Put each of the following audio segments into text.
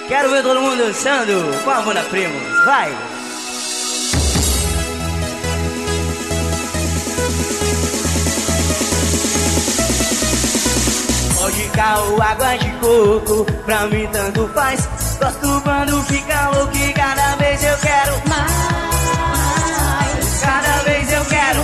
Quero ver todo mundo dançando com a banda Primos. Vai! Vodka ou água de coco, pra mim tanto faz. Gosto quando fica louco e cada vez eu quero mais. Cada vez eu quero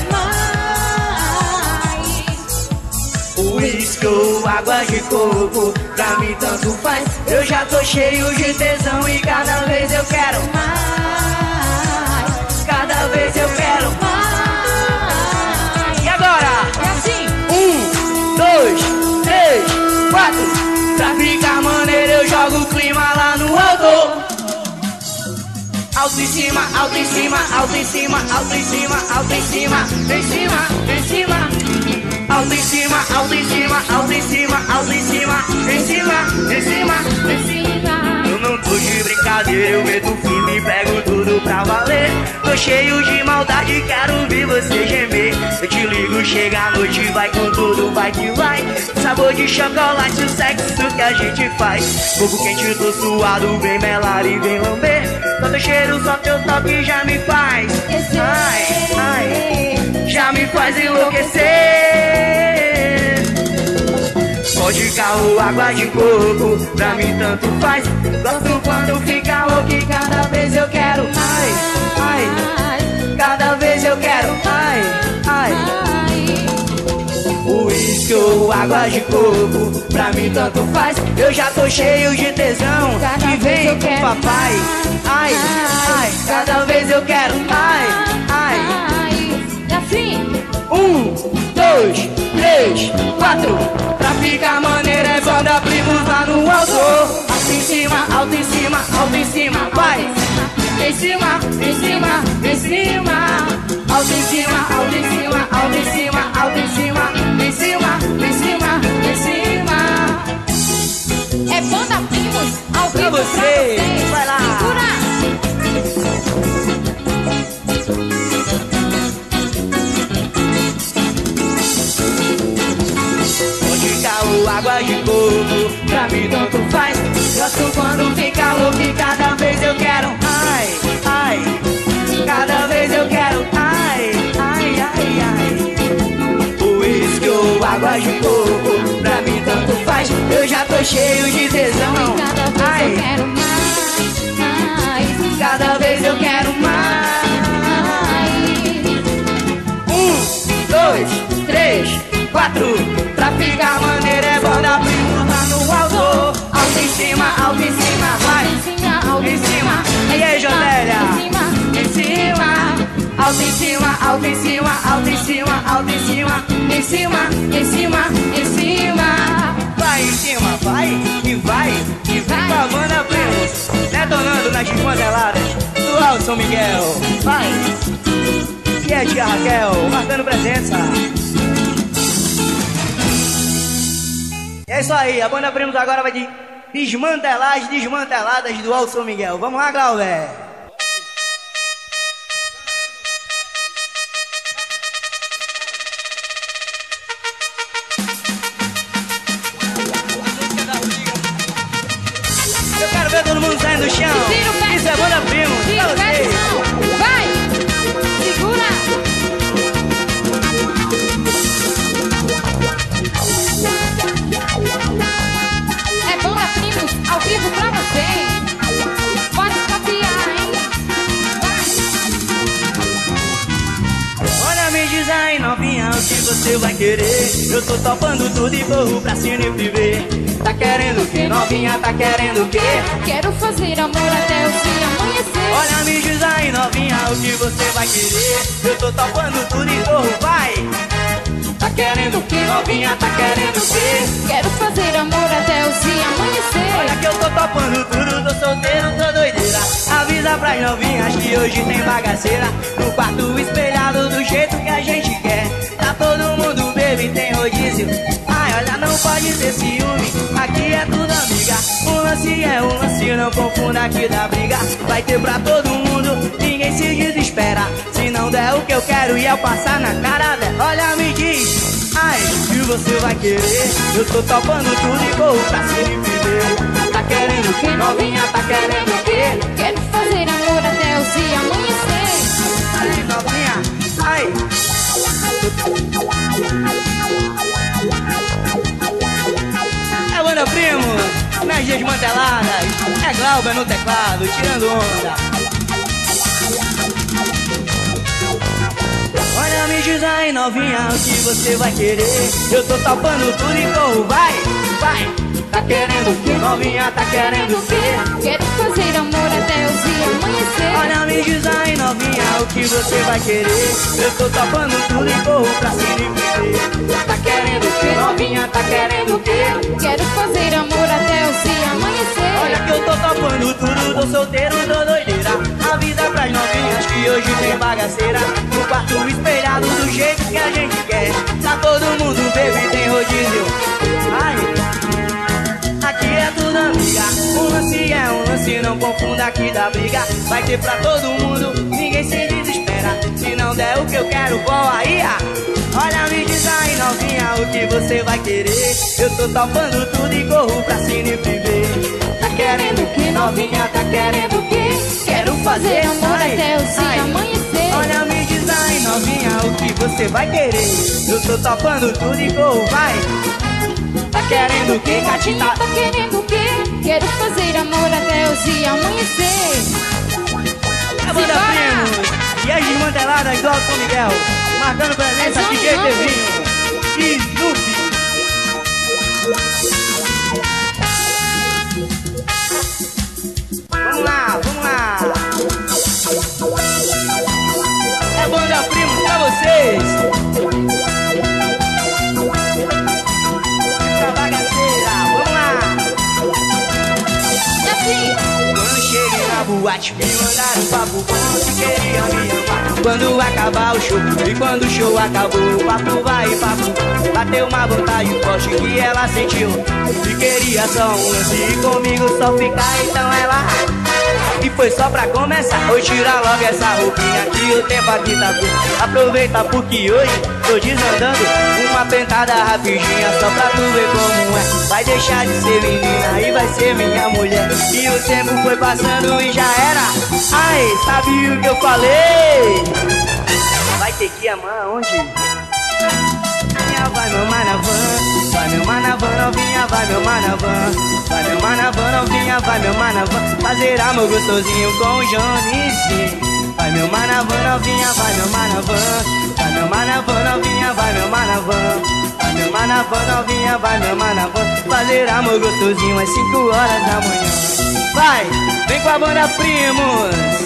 mais. Uísque ou água de coco, pra mim tanto faz. Eu já tô cheio de tesão e cada vez eu quero mais. Cada vez eu quero mais. E agora? É assim. 1, 2, 3, 4. Pra ficar maneiro eu jogo o clima lá no alto. Alto em cima, alto em cima, alto em cima, alto em cima, alto em cima, em cima, em cima. Alto em cima, alto em cima, alto em cima, alto em cima, em cima, em cima, em cima. Eu não tô de brincadeira, eu meto firme e pego tudo pra valer. Tô cheio de maldade, quero ver você gemer. Eu te ligo, chega a noite, vai com tudo, vai que vai. Sabor de chocolate, o sexo que a gente faz. Fogo quente, tô suado, vem melar e vem lamber. Só teu cheiro, só teu toque já me faz. Ai, ai, já me faz enlouquecer. Vodka ou água de coco, pra mim tanto faz. Gosto quando fica louco e cada vez eu quero mais. Ai, cada vez eu quero mais. Ai, uísque ou água de coco, pra mim tanto faz. Eu já tô cheio de tesão e vem com papai. Ai, ai, cada vez eu quero mais. Ai, assim. 1, 2, 3, 4. Pra ficar maneiro é banda Primos lá no alto. Alto em cima, alto em cima, alto em cima, vai. Em cima, em cima, em cima. Alto em cima, alto em cima, alto em cima, alto em cima. Em cima, em cima, em cima. É banda Primos ao vivo pra vocês. Vai lá. Segura. Água de coco, pra mim tanto faz. Gosto quando fica louco e cada vez eu quero. Ai, ai, cada vez eu quero. Ai, ai, ai, ai. Uísque ou água de coco, pra mim tanto faz. Eu já tô cheio de tesão. Ai, Quero mais. cada vez eu quero mais. 1, 2, 3, 4. Pra ficar maneiro é banda Primos lá no alto. Alto em cima, vai. Em cima, e aí, Jotélia? Em cima, alto em cima, alto em cima, alto em cima, alto em cima. Em cima, em cima, em cima. Vai em cima, vai e vai. E vai com a banda Primos, detonando nas desmanteladas do Alto São Miguel. Vai. E a tia Raquel, marcando presença. É isso aí, a banda Primos agora vai de desmantelar as desmanteladas do Alto São Miguel. Vamos lá, Glauber. Eu quero ver todo mundo saindo do chão. Isso é banda Primos, pra vocês. Vai, segura. Ao vivo pra vocês. Pode confiar, hein? Vai. Olha, me diz aí, novinha, o que você vai querer. Eu tô topando tudo e vou pra cima e viver. Tá querendo o que, novinha? Tá querendo o quê? Quero fazer amor até o dia amanhecer. Olha, me diz aí, novinha, o que você vai querer. Eu tô topando tudo e vou, vai. Tá querendo o que, novinha? Tá querendo o quê? Quero fazer amor até o dia amanhecer. Olha que eu tô topando tudo, tô solteiro, tô doideira. Avisa pras novinhas que hoje tem bagaceira. No quarto espelhado do jeito que a gente quer. Tá todo mundo bebe, tem rodízio. Ai, olha, não pode ter ciúme, aqui é tudo amiga. Um lance é um lance, não confunda que dá briga. Vai ter pra todo mundo, ninguém se desespera. Se não der o que eu quero e eu passar na cara dela. Olha, me diz, ai, se você vai querer. Eu tô topando tudo e corro pra cima e viver. Tá querendo que novinha? tá querendo o quê? Quero fazer amor até o dia amanhecer. Ai, novinha, ai. É Banda Primos, nas desmanteladas. É Glauber no teclado, tirando onda. Olha, me diz aí, novinha, o que você vai querer? Eu tô topando tudo e corro, vai, vai. Tá querendo o que, novinha, tá querendo o quê? Quero fazer amor até o dia amanhecer. Olha, me diz aí, novinha, o que você vai querer? Eu tô topando tudo e corro pra cima e viver. Tá querendo o que, novinha, tá querendo o quê? Quero fazer amor até o dia amanhecer. Olha que eu tô topando tudo, tô solteiro, tô doideira. A vida pras novinhas que hoje tem bagaceira. No quarto espelhado do jeito que a gente quer. Tá todo mundo bebe, tem rodízio. Ai, aqui é tudo amiga. Um lance é um lance, não confunda que dá briga. Vai ter pra todo mundo, ninguém se desespera. Se não der o que eu quero, vou aí. Olha, me diz aí, novinha, o que você vai querer? Eu tô topando tudo e corro pra cima e viver. Tá querendo o que, novinha, tá querendo o quê? Quero fazer amor até o dia amanhecer. Olha, me diz aí, novinha, o que você vai querer? Eu tô topando tudo e corro, vai. Tá querendo o que, gatita? Tá querendo o quê? Quero fazer amor até o dia amanhecer. É Banda Primos e as desmanteladas do Alto São Miguel, marcando presença É DJ Tevinho e Snoopy. Vamos lá, vamos lá. É Banda Primos pra vocês. Essa bagaceira, vamos lá. E assim, Quando cheguei na boate, me mandaram um papo bom que queria me amar. Quando acabar o show, e quando o show acabou, o papo vai e papo. Bateu uma vontade forte que ela sentiu e queria só um lance e comigo só ficar, então ela. E foi só pra começar, vou tirar logo essa roupinha que o tempo aqui tá curto. Aproveita porque hoje tô desandando uma pentada rapidinha só pra tu ver como é. Vai deixar de ser menina e vai ser minha mulher. E o tempo foi passando e já era. Ai, sabe o que eu falei? Vai ter que amar onde? Vai meu manavan, vai meu manavan, novinha, vai meu manavan. Vai meu manavan, novinha, vai meu manavan. Fazer amor gostosinho com o Johnnyzinho. Vai meu manavan, novinha, vai meu manavan. Vai meu manavan, novinha, vai meu manavan. Vai meu manavan, novinha, vai meu manavan. Fazer amor gostosinho às 5 horas da manhã. Vai, vem com a Banda Primos.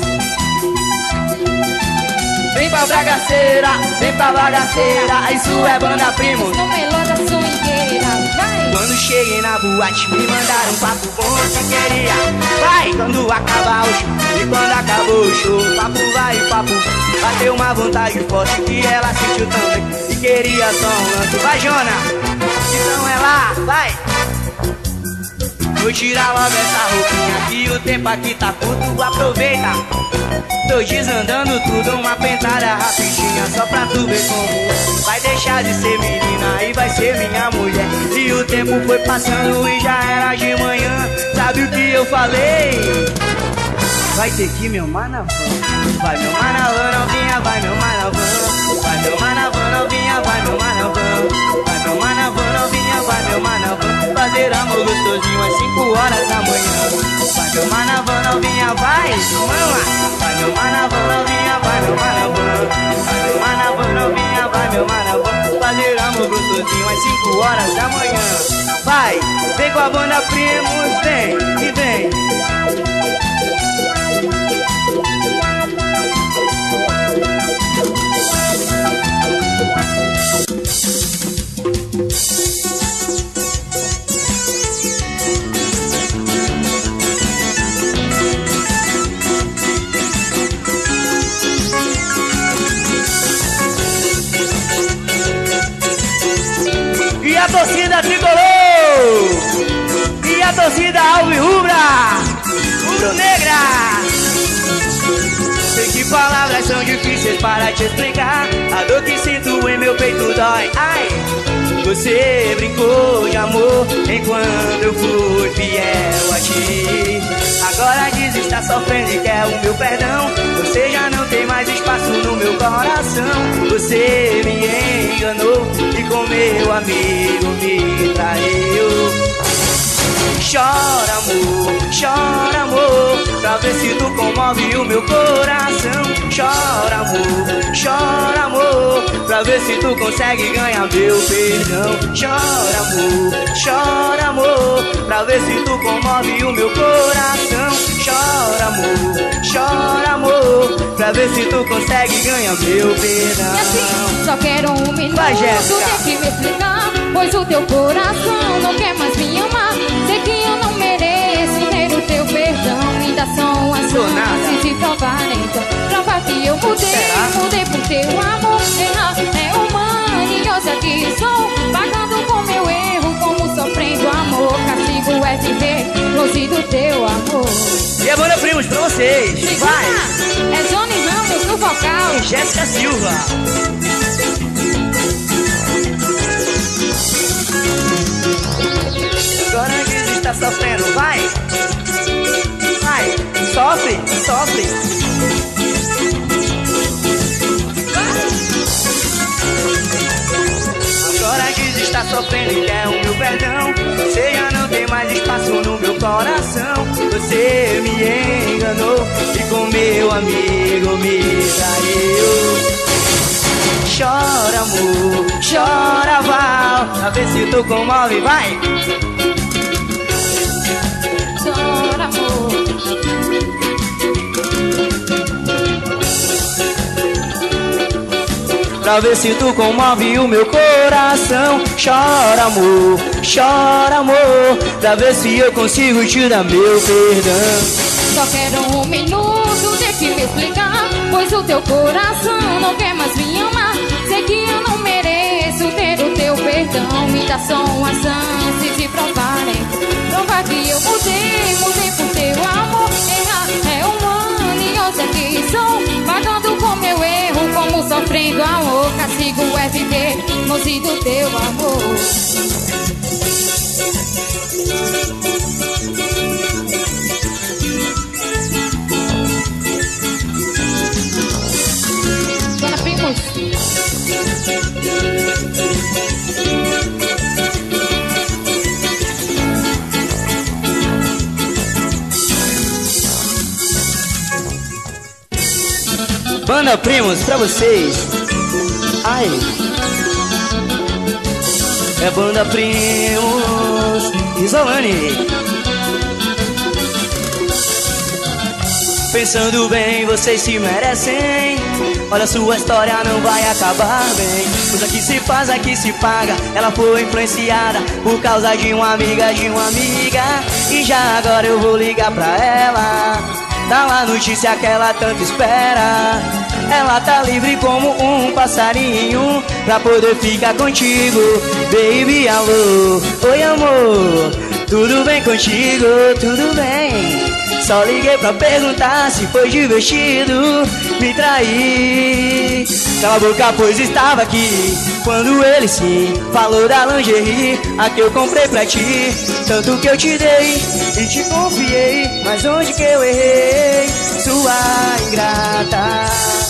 Vem pra bagaceira, vem pra bagaceira. Isso é Banda Primos. no melô da swingueira. Vai! Quando cheguei na boate, me mandaram um papo bom que queria. Vai! Quando acabar o show, e quando acabou o show, papo vai e papo. Bateu uma vontade forte que ela sentiu também e queria só um lance. Vai, Jona! Então é lá, vai! Vou tirar logo essa roupinha que o tempo aqui tá curto, aproveita. Tô desandando tudo, uma pentada rapidinha só pra tu ver como vai deixar de ser menina e vai ser minha mulher. E o tempo foi passando e já era de manhã. Sabe o que eu falei? Vai ter que meu manavan. Vai meu manavan, novinha, vai meu manavan. Vai meu manavan, novinha, vai meu manavan. Vai meu manavan, novinha, vai meu manavan. Fazer amor gostosinho às 5 horas da manhã. Vai meu manavan, novinha, vai, mama. Vai meu manavan, novinha, vai meu manavan. Vai meu manavan, novinha, vai meu manavan. Fazer amor gostosinho às 5 horas da manhã. Vai, vem com a Banda Primos, vem e vem. E a torcida tricolor, e a torcida alvirrubra, rubro-negra. Sei que palavras são difíceis para te explicar. A dor que sinto em meu peito dói. Ai, você brincou de amor enquanto eu fui fiel a ti. Agora diz está sofrendo e quer o meu perdão. Você já não tem mais espaço no meu coração. Você me enganou e com meu amigo me traiu. Chora amor, pra ver se tu comove o meu coração. Chora amor, pra ver se tu consegue ganhar meu perdão. Chora amor, pra ver se tu comove o meu coração. Chora amor, pra ver se tu consegue ganhar meu perdão. E assim, só quero um minuto, vai, tem que me explicar, pois o teu coração não quer mais me amar. Sei que eu não mereço ter o teu perdão. Ainda são as chances de provar, então prova que eu mudei por teu amor. Errar é humaniosa que sou, pagando com meu erro, como sofrendo amor. Castigo é viver longe do teu amor. E a banda Primos pra vocês. Segura. Vai! É Johnny Ramos no vocal e Jéssica Silva. Agora diz está sofrendo, vai! Vai! Sofre! Agora diz está sofrendo e quer o meu perdão. Você já não tem mais espaço no meu coração. Você me enganou e com meu amigo me traiu. Chora amor, chora Val, pra ver se tu comove, vai! Chora amor, pra ver se tu comove o meu coração. Chora amor, pra ver se eu consigo te dar meu perdão. só quero um minuto, tem que me explicar, pois o teu coração não quer mais me amar. Sei que eu não mereço ter o teu perdão. Me dá só uma chance de provar, provar que eu mudei por teu amor. Errar é humaniosa que sou, pagando com meu erro, como sofrendo amor. Castigo é viver longe do teu amor. Dona Primos. Banda Primos pra vocês. Ai, é Banda Primos Isolane. Pensando bem, vocês se merecem. Olha, sua história não vai acabar bem. Coisa que se faz, aqui se paga. Ela foi influenciada por causa de uma amiga, E já agora eu vou ligar pra ela, dá uma notícia que ela tanto espera. Ela tá livre como um passarinho pra poder ficar contigo. Baby, alô, oi amor, tudo bem contigo? Tudo bem. Só liguei pra perguntar se foi divertido me trair. Cala a boca, pois estava aqui quando ele sim falou da lingerie, a que eu comprei pra ti. Tanto que eu te dei e te confiei, mas onde que eu errei? Sua ingrata.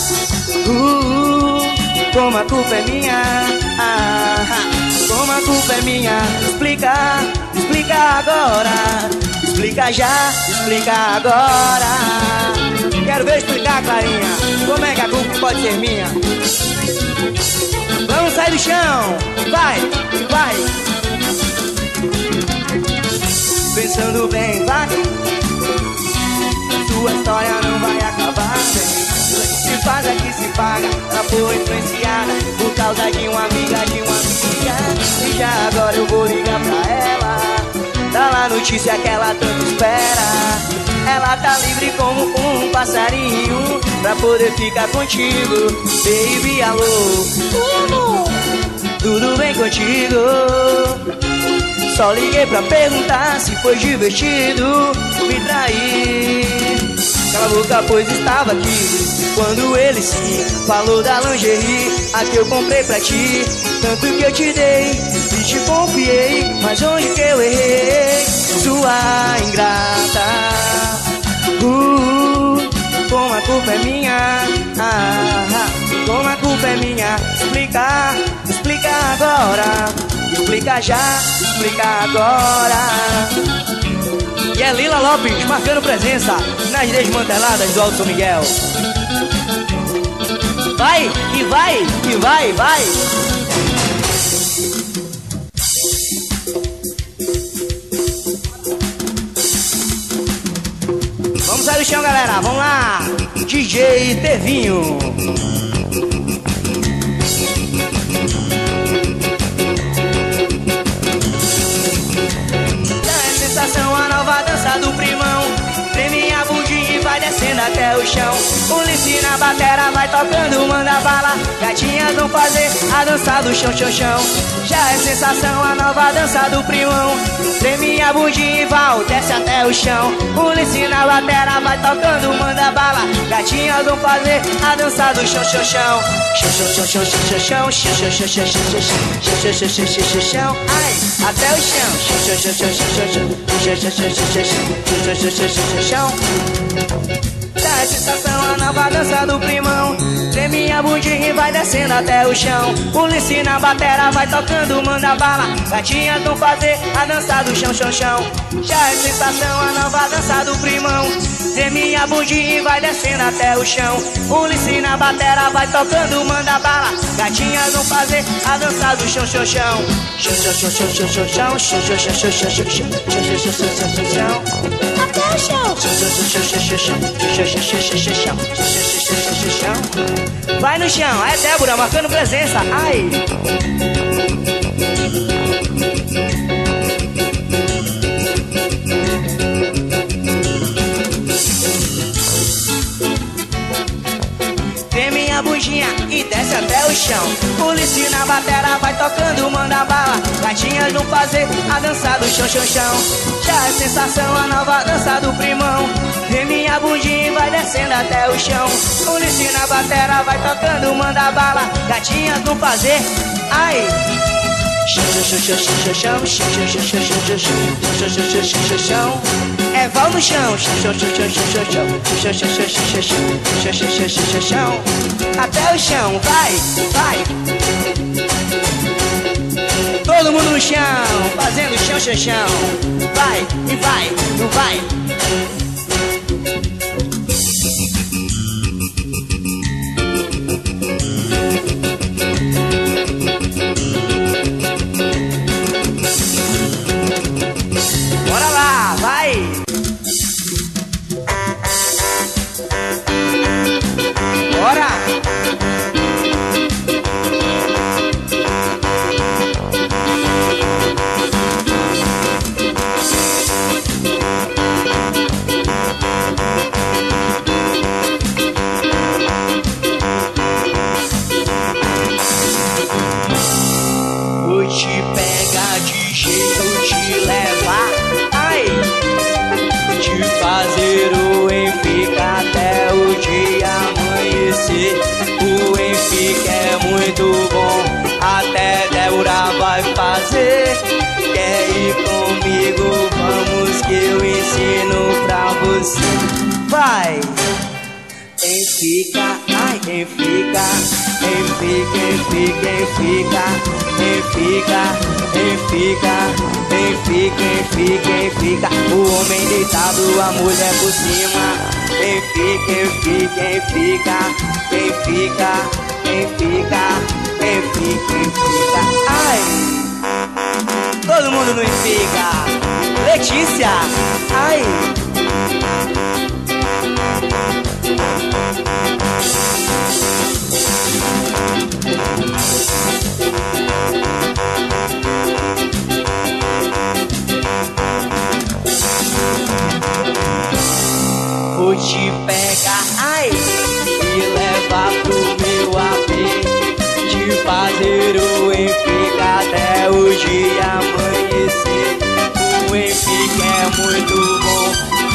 Como a culpa é minha, como a culpa é minha. Explica agora. Explica já, explica agora. Quero ver explicar, Clarinha, como é que a culpa pode ser minha. Vamos sair do chão, vai. Pensando bem, vai. Sua história não vai acabar bem. Se faz, aqui se paga. Ela foi influenciada por causa de uma amiga, E já agora eu vou ligar pra ela, dá lá a notícia que ela tanto espera. Ela tá livre como um passarinho pra poder ficar contigo. Baby, alô, tudo bem contigo? Só liguei pra perguntar se foi divertido me trair. Cala a boca, pois estava aqui quando ele sim falou da lingerie, a que eu comprei pra ti. Tanto que eu te dei e te confiei, mas onde que eu errei? Sua ingrata. agora. Explica já, explica agora. E é Lila Lopes marcando presença nas desmanteladas do Alto Miguel. Vai, e vai, e vai, vai. Vamos sair do chão, galera, vamos lá. DJ Tevinho. A nova dança do primão. Treme a bundinha e vai descendo até o chão. O Lice na batera vai tocando, manda bala. Gatinhas vão fazer a dança do chão, chão, chão. Já é sensação a nova dança do primão. Treme a bundinha e vai, desce até o chão. O Lice na batera vai tocando, manda bala. Gatinhas vão fazer a dança do chão, chão, chão. Chão, chão, chão, chão, chão, chão, chão, chão, chão, chão, chão, chão, chão, chão, chão, chão, ai, até o chão. Chão, chão, chão, chão, chão, chão, chão, chão. Dá a sensação a nova dança do primão. Treme a bundinha e vai descendo até o chão. O Lice na batera vai tocando, manda bala. Gatinhas vão fazer a dança do chão, chão, chão. Já é sensação a nova dança do primão. Treme a bundinha e vai descendo até o chão. O Lice na batera vai tocando, manda bala. Gatinhas vão fazer a dança do chão, chão, chão. Chão, chão, chão, chão, chão, chão, chão, chão, chão, chão, chão, chão, chão, chão, chão, chão. Até o chão. Vai no chão, é Débora marcando presença. Ai. Treme a bundinha e desce até o chão. O Lice na batera vai tocando, manda bala. Gatinhas vão fazer a dança do chão, chão, chão. Já é sensação a nova dança do primão. Treme a bundinha e vai descendo até o chão. O Lice na batera vai tocando, manda bala. Gatinhas vão fazer, ai. É val no chão. Até o chão, vai, vai. Todo mundo no chão, fazendo chão, chão, chão. Vai, e vai, não vai. Bora lá, vai. Bora. Vou te pegar de jeito, te levar, ai, te fazer o Enfica até o dia amanhecer. O Enfica é muito bom, até Débora vai fazer. Quer ir comigo? Vamos que eu ensino pra você. Vai! Enfica, ai, Enfica, Enfica, Enfica, Enfica, Enfica, Enfica, Enfica, Enfica, Enfica. O homem deitado, a mulher por cima. Enfica, Enfica, Enfica, Enfica, Enfica, Enfica, Enfica. Ai! Todo mundo no Enfica. Letícia, ai! Vou te pegar, ai, e levar pro meu AP, te fazer o Enfica até o dia amanhecer. O Enfica é muito bom.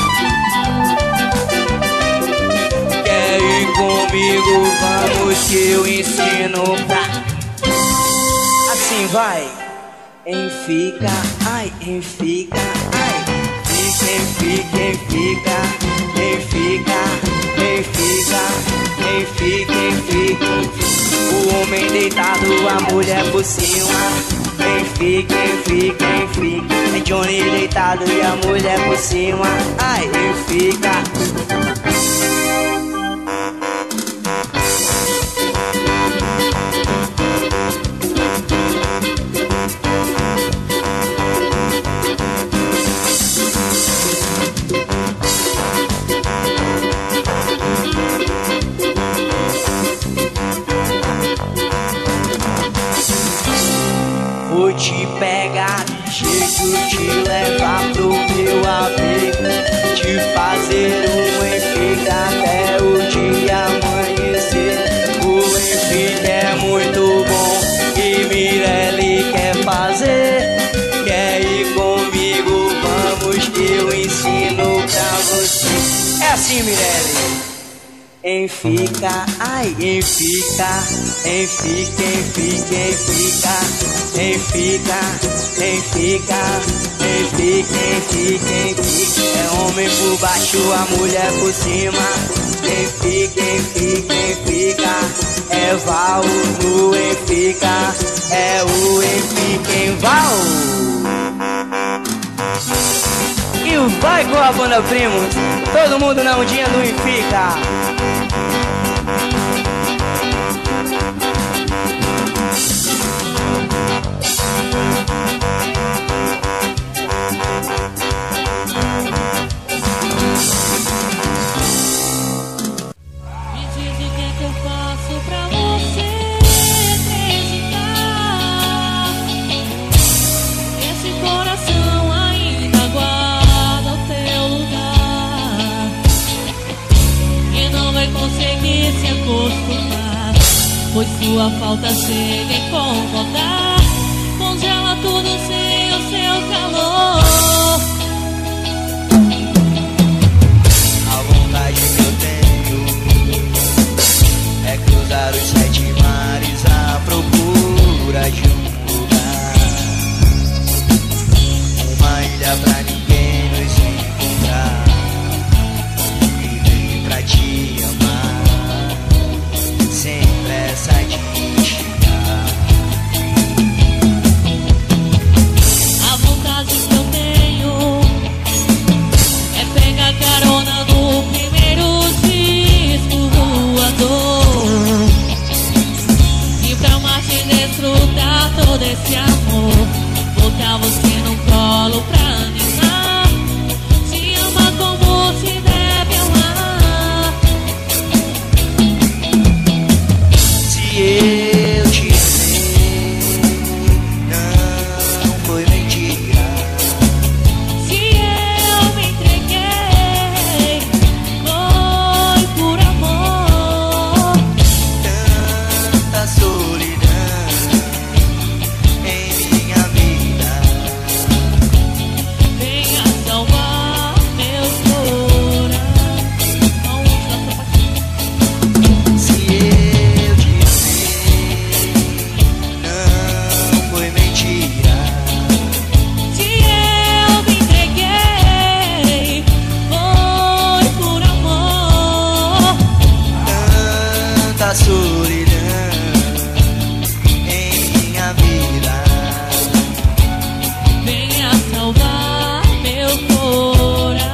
Quer ir comigo? Vamos que eu ensino pra... Assim vai. Enfica, ai, Enfica, ai. Enfica, Enfica, Enfica, Enfica, Enfica, Enfica, Enfica. O homem deitado, a mulher por cima. fica, fica. É Johnny deitado e a mulher por cima. Ai, fica. Vou te pegar de jeito, te levar pro meu abrigo, te fazer fica até o dia amanhecer. O fica é muito bom e Mirelle quer fazer. Quer ir comigo? Vamos que eu ensino pra você. É assim, Mirelle. Fica, ai, fica, fica, fica, fica, fica. É homem por baixo, a mulher por cima. Fica, fica. É Val no fica, é o fica em Val. E vai com a banda Primos, todo mundo na ondinha do fica. Pois sua falta chega a incomodar, congela tudo sem o seu calor. A vontade que eu tenho é cruzar os 7 mares à procura de um lugar, uma ilha pra ninguém nos encontrar, viver pra te amar sem pressa de chegar. A vontade que eu tenho é pegar carona no primeiro disco voador e pra Marte desfrutar todo esse amor, botar você no colo pra animar, te amar como se deve amar. Eu te amei, não foi mentira. Se eu me entreguei, foi por amor. Tanta solidão em minha vida. Venha salvar meu coração. Se eu te amei, não foi mentira. Se eu me entreguei, foi por amor. Tanta solidão em minha vida. Venha salvar meu coração.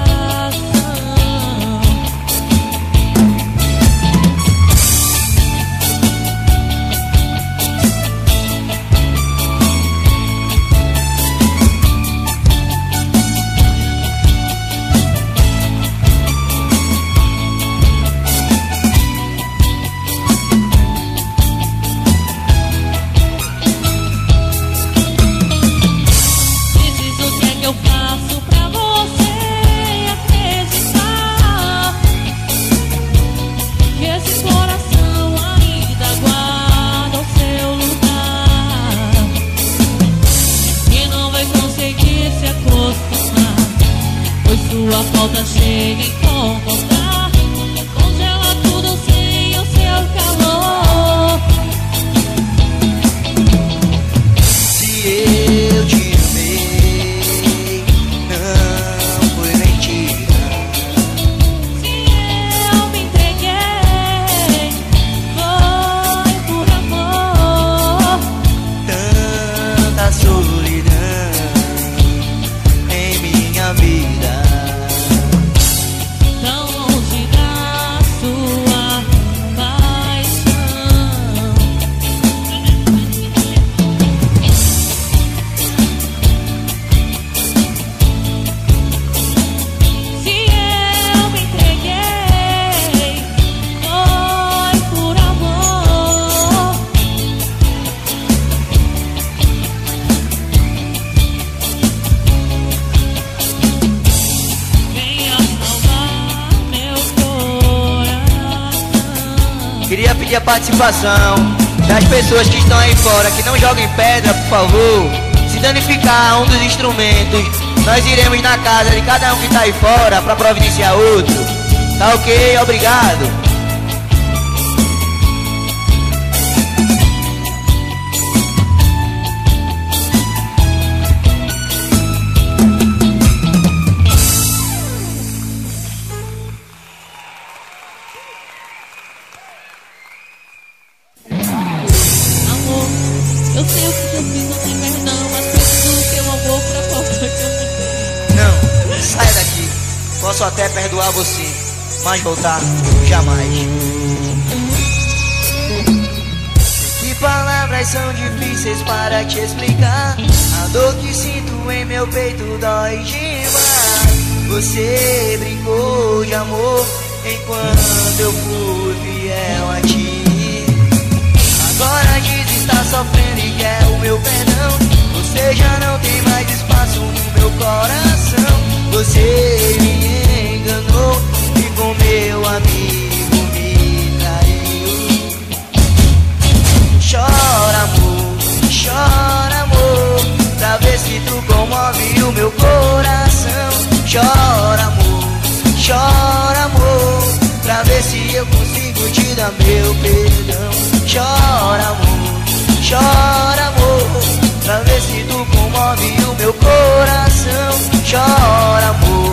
Diz o que é que eu faço pra você acreditar que esse coração ainda guarda o seu lugar e não vai conseguir se acostumar, pois sua falta chega a incomodar, congela tudo sem o seu calor. Se eu te amei, não foi mentira. Se eu me entreguei, foi por amor. Tanta Queria pedir a participação das pessoas que estão aí fora, que não joguem pedra, por favor. Se danificar um dos instrumentos, nós iremos na casa de cada um que tá aí fora pra providenciar outro. Tá ok? Obrigado. Eu sei o que eu fiz, não tem perdão. As coisas do teu amor pra volta que eu não tenho. Não, saia daqui. Posso até perdoar você, mas voltar jamais. Que palavras são difíceis para te explicar. A dor que sinto em meu peito dói demais. Você brincou de amor enquanto eu fui fiel a ti. Agora diz estar sofrendo e quer o meu perdão. Você já não tem mais espaço no meu coração. Você me enganou e com meu amigo me traiu. Chora amor, pra ver se tu comove o meu coração. Chora amor, pra ver se eu consigo te dar meu perdão. Chora amor, pra ver se tu comove o meu coração. Chora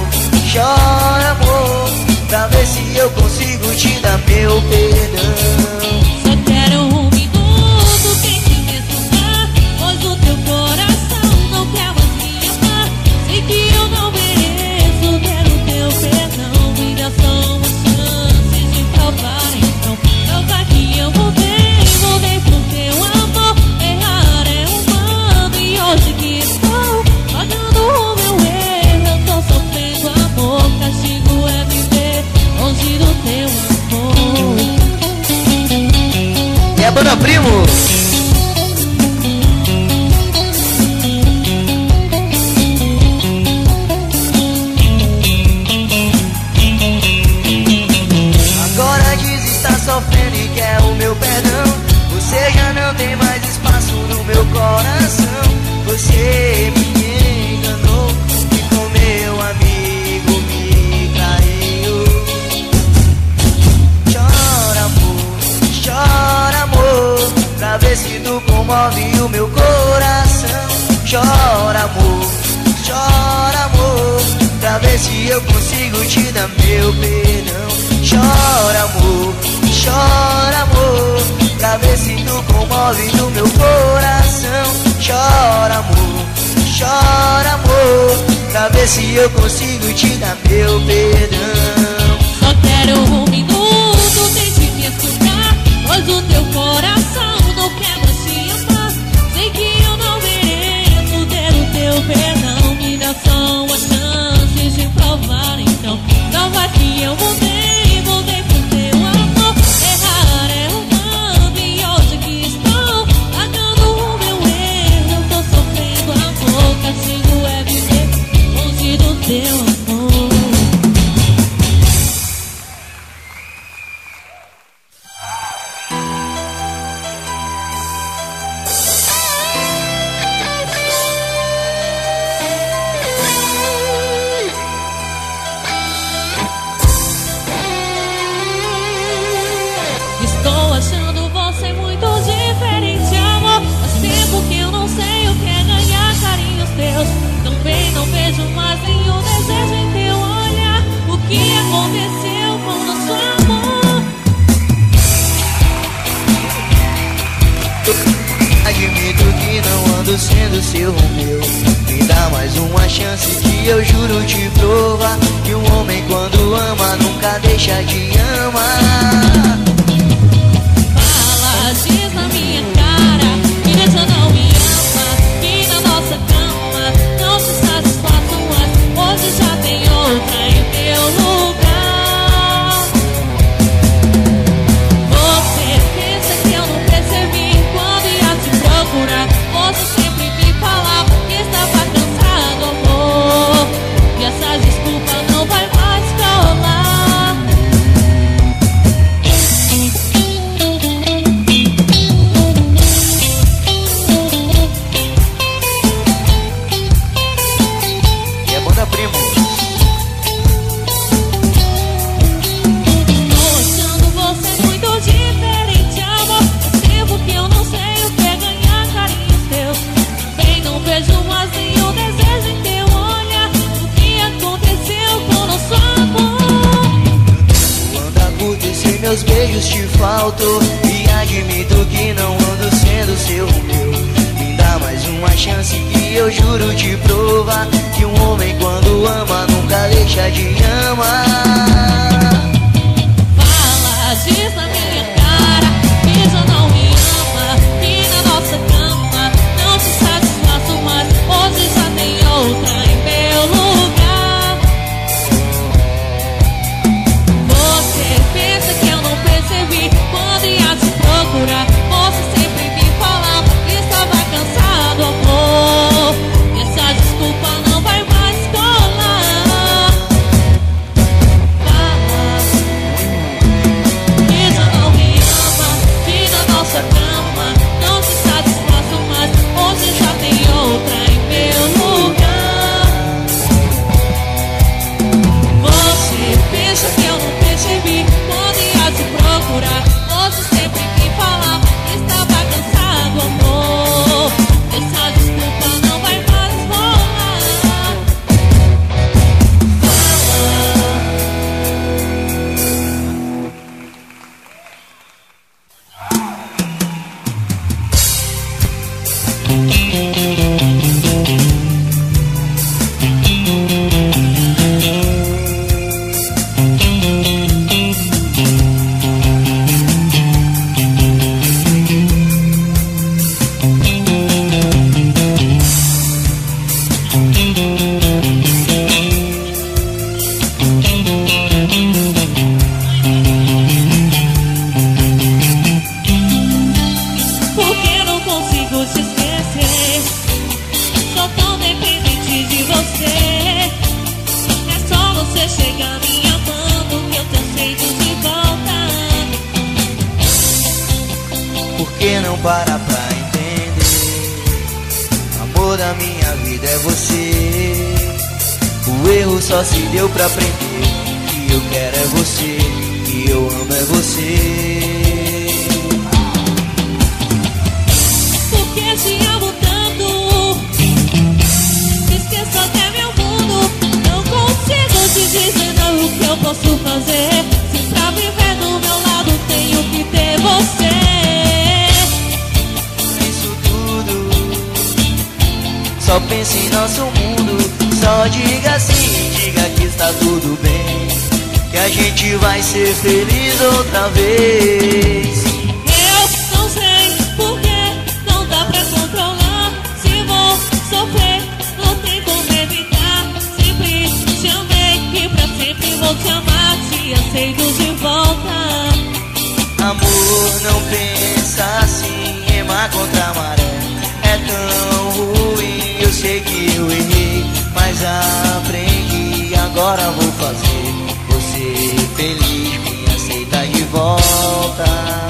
amor, pra ver se eu consigo te dar meu perdão. Só quero um minuto sem te escutar, pois o teu coração não quer mais me amar. Sei que eu não mereço ter o teu perdão. Me dá só uma chance de provar, então prova que eu voltei pro teu amor. Errar é humano e hoje que estou pagando o meu erro, eu tô sofrendo amor. Castigo é viver longe do teu amor. E a banda Primo? Agora diz estar sofrendo e quer o meu perdão. Você já não tem mais espaço no meu coração. Você me enganou e com meu amigo me traiu. Chora amor, pra ver se tu comove o meu coração. Chora amor, pra ver se eu consigo te dar meu perdão. Chora amor, pra ver se tu comove o meu coração. Chora amor, pra ver se eu consigo te dar meu perdão. Só quero um minuto sem te escutar, pois o teu coração não quer mais te amar. Sei que eu não mereço ter o teu perdão. Me dá só uma chance de provar, então prova que eu voltei pro teu amor. Errar é humano e hoje que estou pagando o meu erro, eu tô sofrendo amor. Castigo é viver longe do teu amor. Estou achando você muito diferente, amor. Faz tempo que eu não sei o que é ganhar carinhos teus. Também não vejo mais nenhum desejo em teu olhar. O que aconteceu com o nosso amor? Admito que não ando sendo seu Romeu. Me dá mais uma chance que eu juro te provar que um homem quando ama nunca deixa de amar. Diz na minha cara que já não me ama, que na nossa cama não se satisfaz mais. Hoje já tem outra em teu lugar. Você pensa que eu não percebi quando ia te procurar. Você sempre me falava que estava cansado, amor, e essa desculpa não vai mais colar. você não para pra entender. O amor da minha vida é você. O erro só se deu pra aprender. Que eu quero é você, que eu amo é você. Porque te amo tanto, esqueço até meu mundo. Não consigo te dizer não o que eu posso fazer. Se pra viver do meu lado tenho que ter você. Isso tudo, só pense em nosso mundo. Só diga sim, diga que está tudo bem, que a gente vai ser feliz outra vez. Eu não sei porque não dá pra controlar. Se vou sofrer, não tem como evitar. Sempre te amei e pra sempre vou te amar. Te aceito de volta. Amor, não pensa assim, remar contra a maré é tão ruim. Eu sei que eu errei, mas aprendi, agora vou fazer você feliz, me aceita de volta.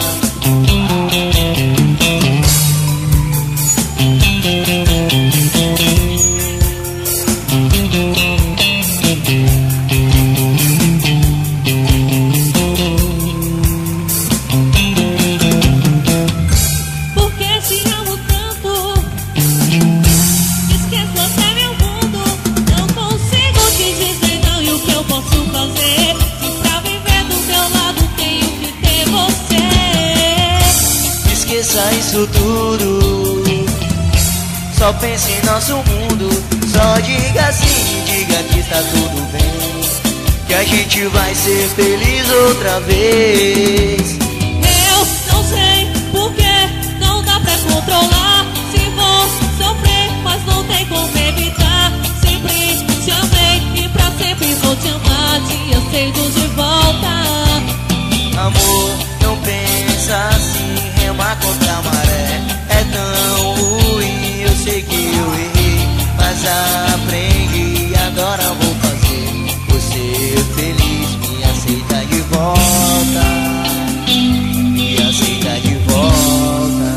Porque te amo tanto, esqueço até meu mundo. Não consigo te dizer não e o que eu posso fazer. Se pra viver do meu lado tenho que ter você. Esqueça isso tudo, só pense em nosso mundo. Só diga sim, diga que está tudo bem, que a gente vai ser feliz outra vez. Eu não sei porque não dá pra controlar. Se vou sofrer, mas não tem como evitar. Sempre te amei e pra sempre vou te amar. Te aceito de volta. Amor, não pensa assim, remar contra a maré é tão ruim. Eu sei que eu errei, mas aprendi, agora vou fazer você feliz, me aceita de volta, me aceita de volta.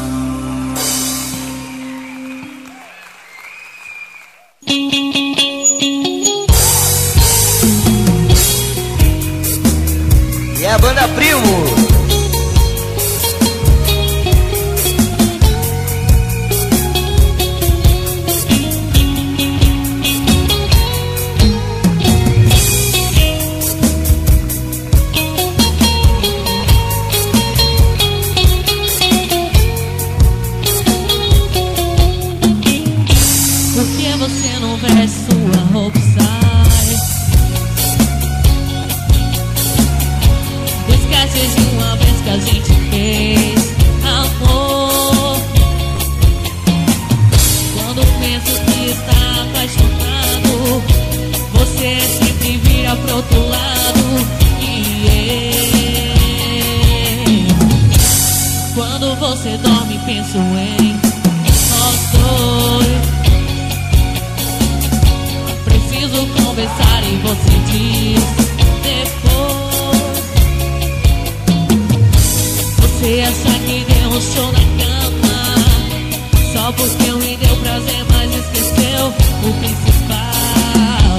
E a banda Primo. Por que você não veste sua roupa sai? Esquece de uma vez que a gente fez amor. Quando penso que está apaixonado, você sempre vira pro outro lado. E eu, quando você dorme, penso em nós dois. Preciso conversar e você diz depois. Você acha que deu um show na cama só porque me deu prazer, mas esqueceu o principal.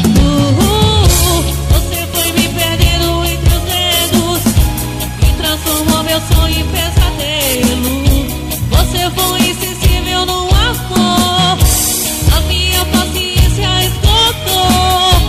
Você foi me perdendo entre os dedos e transformou meu sonho em pesadelo. Você foi insensível no amor, a minha paciência esgotou.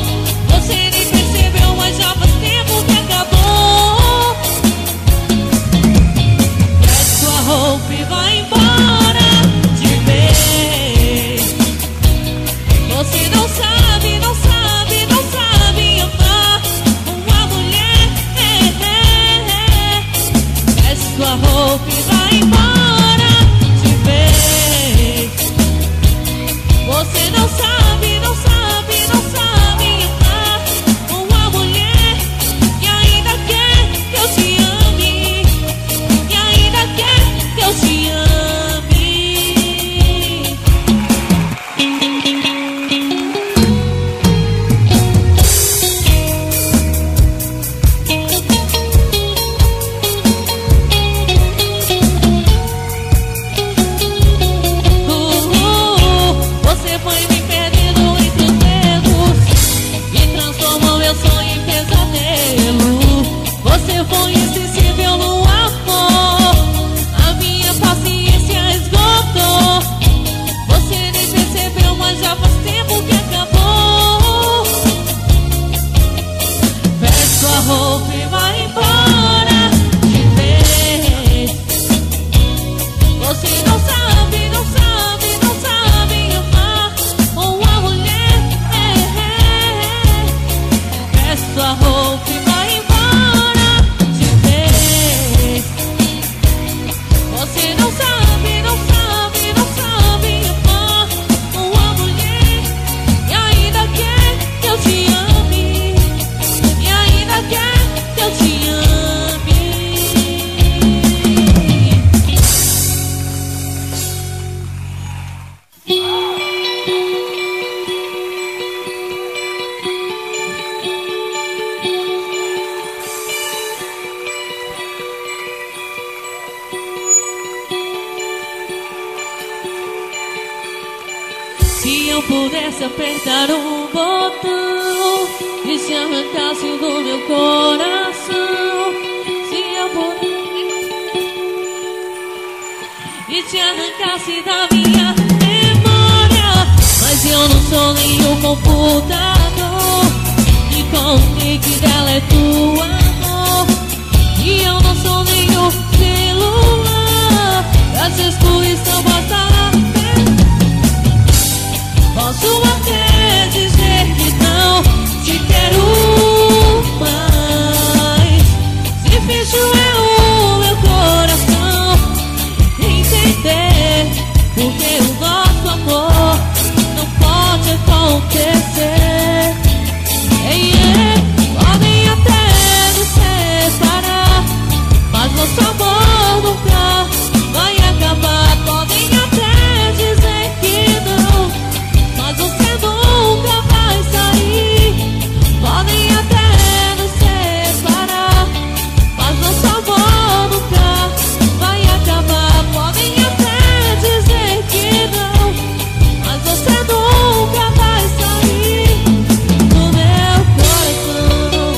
pudesse apertar um botão e se arrancasse do meu coração, se eu pudesse e te arrancasse da minha memória, mas eu não sou nenhum computador e com o clique dela é tua amor, e eu não sou nenhum celular pra se excluir só basta lá. Posso até dizer que não te quero mais, se bicho é o meu coração entender porque o nosso amor não pode acontecer. Podem até nos separar, mas nosso amor nunca vai acabar. Podem até dizer que não, mas você nunca vai sair. Podem até nos separar, mas nosso amor nunca vai acabar. Podem até dizer que não, mas você nunca vai sair do meu coração.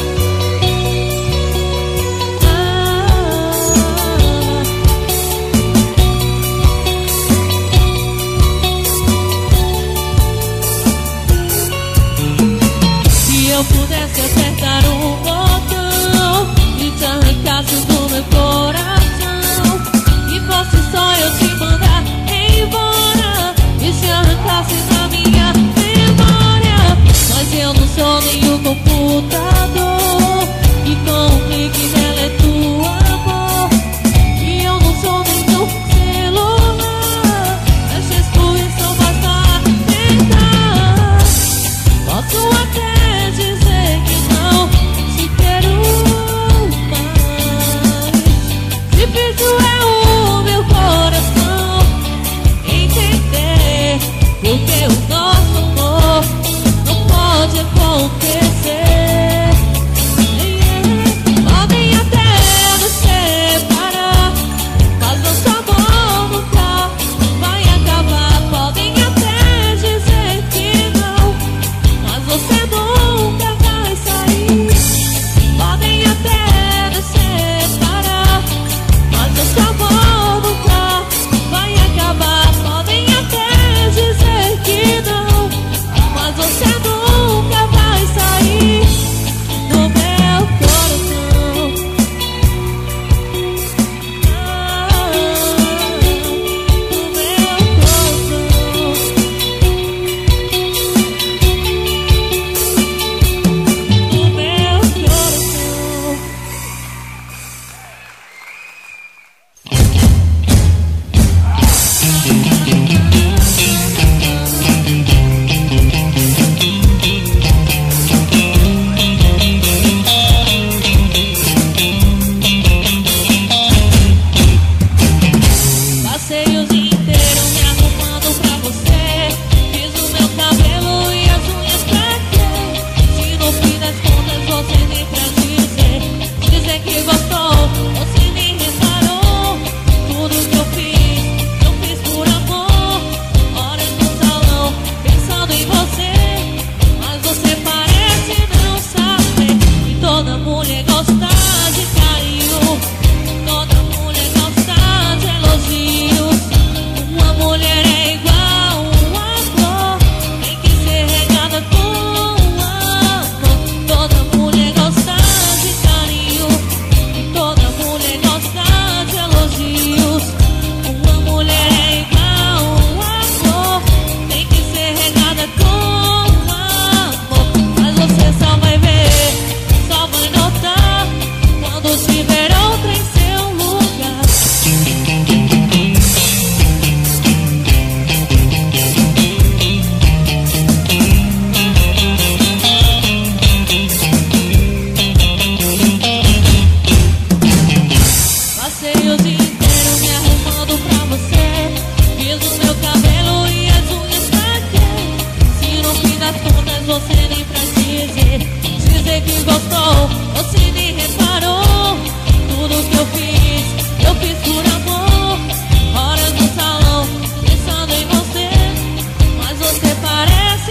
Se eu pudesse apertar um botão e te arrancasse do meu coração, e fosse só eu te mandar embora e se arrancasse da minha memória, mas eu não sou nenhum computador e com o clique dela é tua amor, e eu não sou nenhum celular, essa excluição basta tentar. Posso até dizer que não te quero mais, difícil é o meu coração entender porque o nosso amor não pode acontecer. Podem até nos separar, mas nosso amor nunca vai acabar. Podem até dizer que não, mas você nunca vai sair. Podem até nos separar, mas nosso amor nunca vai acabar. Podem até dizer que não, mas você nunca vai sair do meu coração. Do meu coração. Do meu coração. Passei o dia inteiro me arrumando pra você, fiz o meu cabelo e as unhas pra quê? Se no fim das contas você nem pra dizer que gostou, você nem reparou. Tudo que eu fiz por amor. Horas no salão pensando em você, mas você parece não saber que toda mulher gosta de carinho, toda mulher gosta de elogios. Uma mulher é igual uma flor, tem que ser regada com amor. Toda mulher gosta de carinho, toda mulher gosta de elogios. Uma mulher é igual uma flor, tem que ser regada com amor. Mas você só vai ver, só vai notar quando tiver outra em seu lugar. Passei o dia inteiro me arrumando pra você, fiz o meu cabelo e as unhas pra quê? Se no fim das contas você nem pra dizer que gostou, você nem reparou. Tudo que eu fiz por amor. Horas no salão pensando em você, mas você parece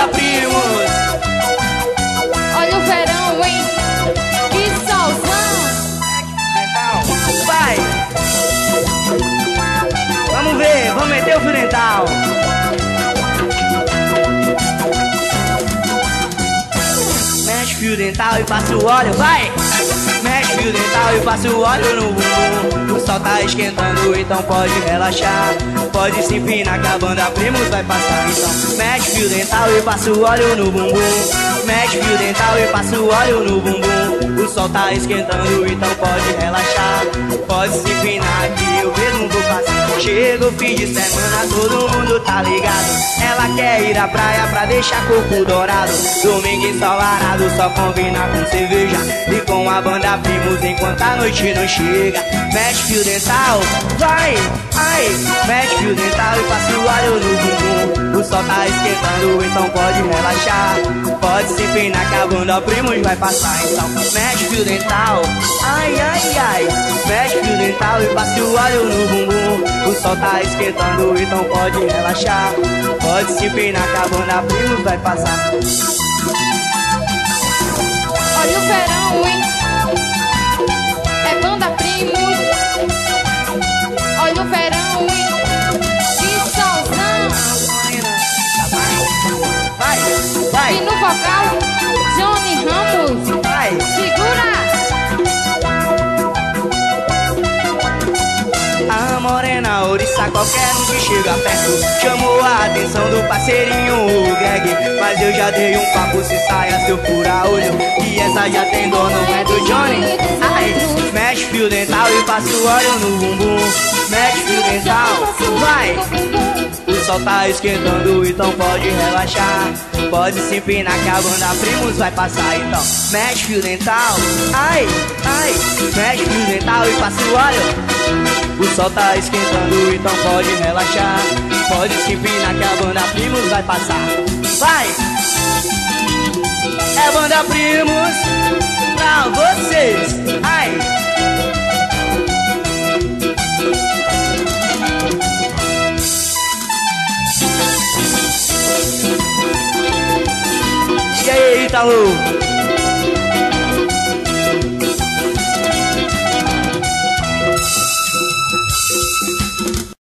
banda Primos. Olha o verão, hein? Que solzão. Vai. Vamos ver, vamos meter o fio dental. Mexe fio dental e passa o óleo, vai! Mexe fio dental e passa o óleo no bumbum. O sol tá esquentando, então pode relaxar. Pode se empinar que a banda Primos vai passar. Então mexe fio dental e passa o óleo no bumbum. Mexe fio dental e passa o óleo no bumbum. O sol tá esquentando, então pode relaxar. Pode se empinar que eu mesmo vou passar. Chega o fim de semana, todo mundo tá ligado. Ela quer ir à praia pra deixar corpo dourado. Domingo ensolarado, só combinar com cerveja e com a banda Primos enquanto a noite não chega. Mexe fio dental, vai, ai. Mexe fio dental e passa o óleo no bumbum. O sol tá esquentando, então pode relaxar. Pode se empinar que a banda Primos vai passar. Então mexe fio dental, ai, ai, ai. Mexe fio dental e passa o óleo no bumbum. O sol tá esquentando, então pode relaxar. Pode se empinar que a banda Primos vai passar. Olha o verão, hein? É banda Primos. Olha o verão, hein? Que solzão. Vai, vai, E no vocal, Johnny Ramos. vai. Segura! A morena ouriça, qualquer um que chega perto chamou a atenção do parceirinho, o Greg. Mas eu já dei um papo, se saia se eu furar olho. E essa já tem dono, é do Johnny. Ai, mexe fio dental e passa o óleo no bumbum. Mexe fio dental, vai. O sol tá esquentando, então pode relaxar. Pode se empinar que a banda Primos vai passar. Então mexe fio dental, ai, ai. Mexe fio dental e passa o óleo. O sol tá esquentando, então pode relaxar. Pode se empinar que a banda Primos vai passar. Vai! É banda Primos pra vocês. Ai! E aí, Itaú?